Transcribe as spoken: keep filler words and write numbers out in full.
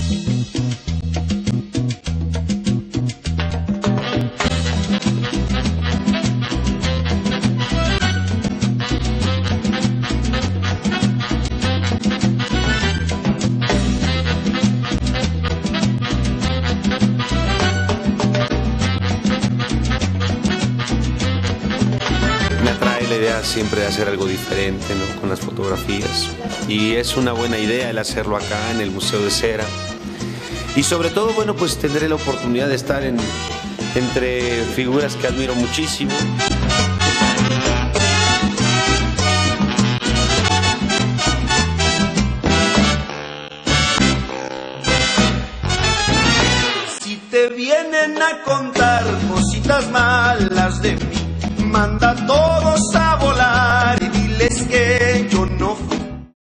La idea siempre de hacer algo diferente, ¿no?, con las fotografías, y es una buena idea el hacerlo acá en el Museo de Cera, y sobre todo, bueno, pues tendré la oportunidad de estar en, entre figuras que admiro muchísimo. Si te vienen a contar cositas malas de mí, manda todo